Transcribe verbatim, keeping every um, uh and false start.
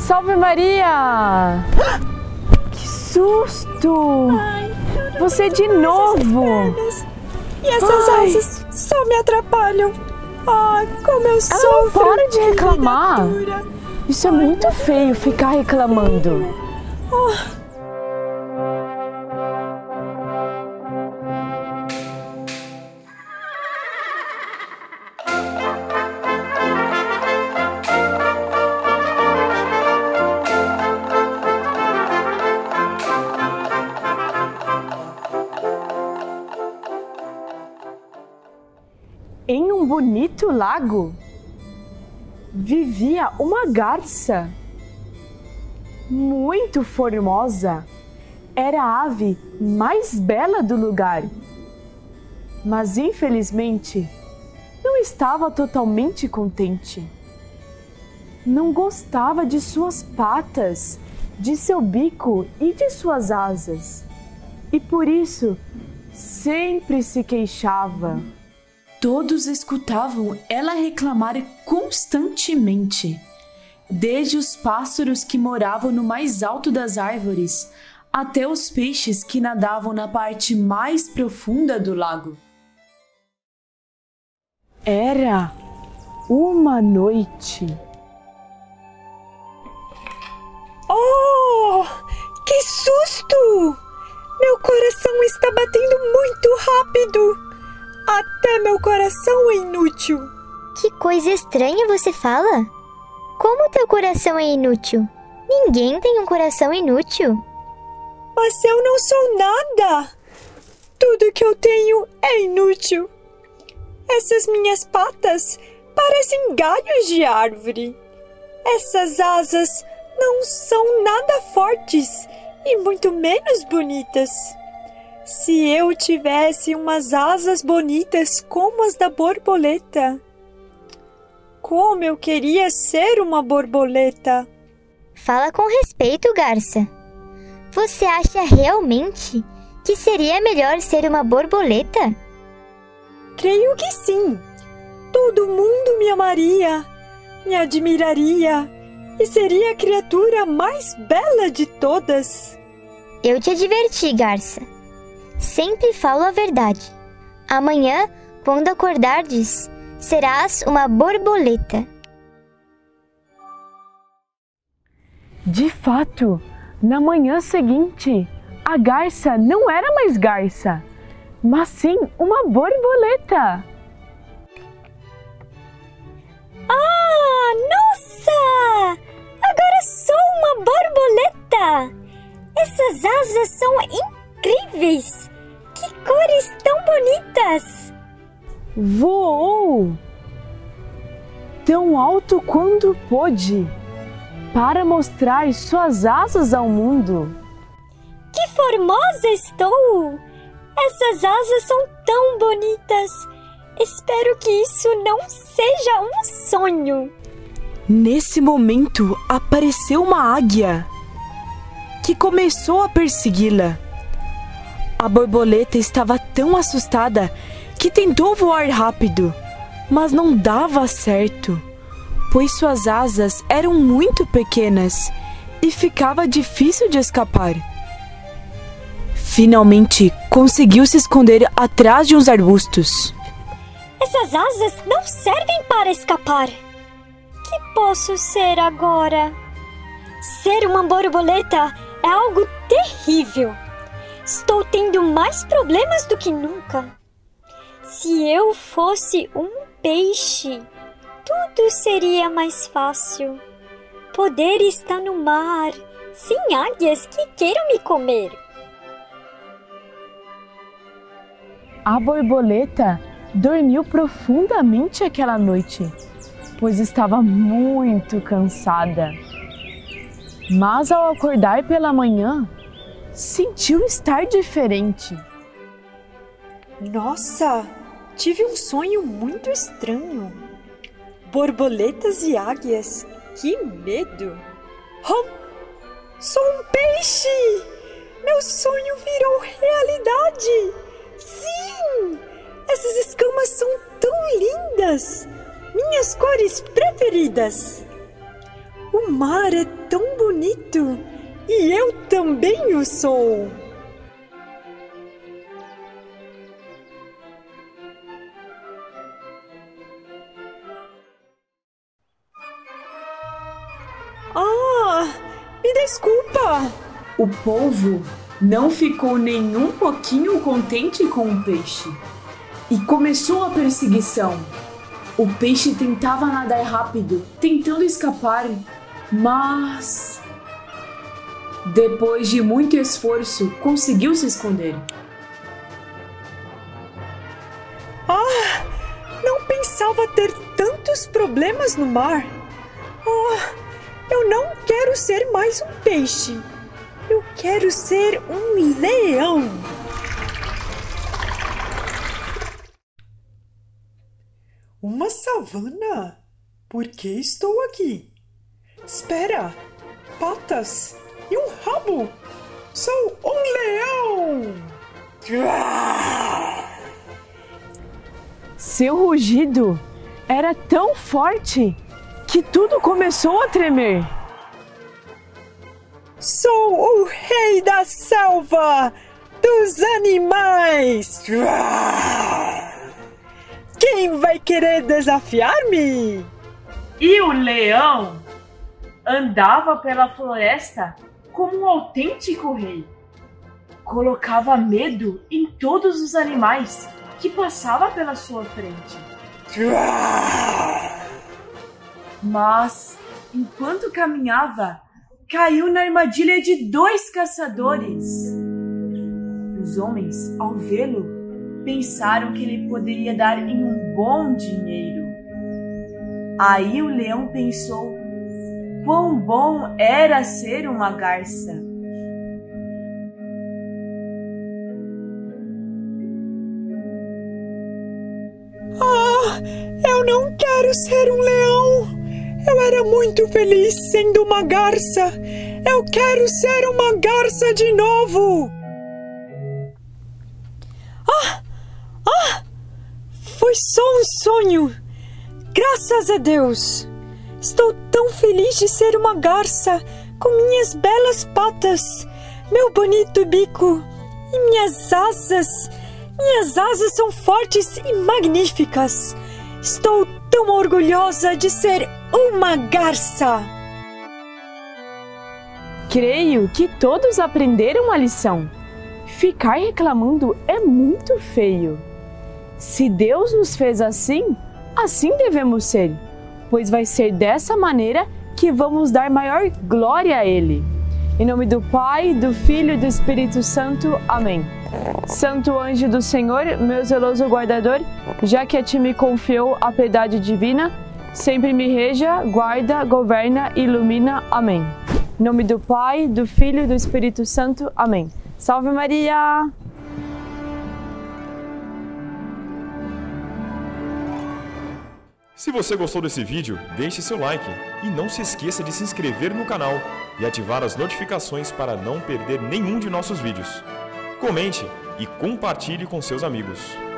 Salve Maria! Que susto! Ai, você de novo! E essas Ai. asas só me atrapalham. Ai, como eu Ela sofro! não para de reclamar! Criatura. Isso é muito feio, ficar reclamando. Oh. Em um bonito lago vivia uma garça muito formosa. Era a ave mais bela do lugar. Mas infelizmente não estava totalmente contente. Não gostava de suas patas, de seu bico e de suas asas. E por isso sempre se queixava. Todos escutavam ela reclamar constantemente, desde os pássaros que moravam no mais alto das árvores, até os peixes que nadavam na parte mais profunda do lago. Era uma noite. Oh, que susto! Meu coração está batendo muito rápido. Até meu coração é inútil. Que coisa estranha você fala? Como teu coração é inútil? Ninguém tem um coração inútil. Mas eu não sou nada. Tudo que eu tenho é inútil. Essas minhas patas parecem galhos de árvore. Essas asas não são nada fortes e muito menos bonitas. Se eu tivesse umas asas bonitas como as da borboleta. Como eu queria ser uma borboleta. Fala com respeito, garça. Você acha realmente que seria melhor ser uma borboleta? Creio que sim. Todo mundo me amaria, me admiraria e seria a criatura mais bela de todas. Eu te adverti, garça. Sempre falo a verdade. Amanhã, quando acordardes, serás uma borboleta. De fato, na manhã seguinte, a garça não era mais garça, mas sim uma borboleta. Ah, nossa! Agora sou uma borboleta! Essas asas são incríveis! Que cores tão bonitas! Voou tão alto quanto pôde para mostrar suas asas ao mundo. Que formosa estou! Essas asas são tão bonitas! Espero que isso não seja um sonho. Nesse momento apareceu uma águia que começou a persegui-la. A borboleta estava tão assustada que tentou voar rápido, mas não dava certo, pois suas asas eram muito pequenas e ficava difícil de escapar. Finalmente conseguiu se esconder atrás de uns arbustos. Essas asas não servem para escapar. Que posso ser agora? Ser uma borboleta é algo terrível. Estou tendo mais problemas do que nunca. Se eu fosse um peixe, tudo seria mais fácil. Poder estar no mar, sem águias que queiram me comer. A borboleta dormiu profundamente aquela noite, pois estava muito cansada. Mas ao acordar pela manhã, sentiu estar diferente. Nossa, tive um sonho muito estranho. Borboletas e águias, que medo! Hum, sou um peixe! Meu sonho virou realidade! Sim! Essas escamas são tão lindas! Minhas cores preferidas! O O mar é tão bonito e eu também o sou. Ah, me desculpa. O povo não ficou nem um pouquinho contente com o peixe e começou a perseguição. O peixe tentava nadar rápido, tentando escapar, mas depois de muito esforço, conseguiu se esconder. Ah, não pensava ter tantos problemas no mar. Ah, eu não quero ser mais um peixe. Eu quero ser um leão. Uma savana? Por que estou aqui? Espera! Patas e um rabo! Sou um leão! Seu rugido era tão forte que tudo começou a tremer. Sou o rei da selva dos animais! Quem vai querer desafiar-me? E o leão andava pela floresta como um autêntico rei. Colocava medo em todos os animais que passavam pela sua frente. Mas, enquanto caminhava, caiu na armadilha de dois caçadores. Os homens, ao vê-lo, pensaram que ele poderia dar em um bom dinheiro. Aí o leão pensou quão bom era ser uma garça. Ah, eu não quero ser um leão. Eu era muito feliz sendo uma garça. Eu quero ser uma garça de novo. Ah! Ah! Foi só um sonho. Graças a Deus. Estou tão feliz de ser uma garça com minhas belas patas, meu bonito bico e minhas asas. Minhas asas são fortes e magníficas. Estou tão orgulhosa de ser uma garça. Creio que todos aprenderam a lição. Ficar reclamando é muito feio. Se Deus nos fez assim, assim devemos ser, pois vai ser dessa maneira que vamos dar maior glória a Ele. Em nome do Pai, do Filho e do Espírito Santo. Amém. Santo anjo do Senhor, meu zeloso guardador, já que a ti me confiou a piedade divina, sempre me reja, guarda, governa e ilumina. Amém. Em nome do Pai, do Filho e do Espírito Santo. Amém. Salve Maria! Se você gostou desse vídeo, deixe seu like e não se esqueça de se inscrever no canal e ativar as notificações para não perder nenhum de nossos vídeos. Comente e compartilhe com seus amigos.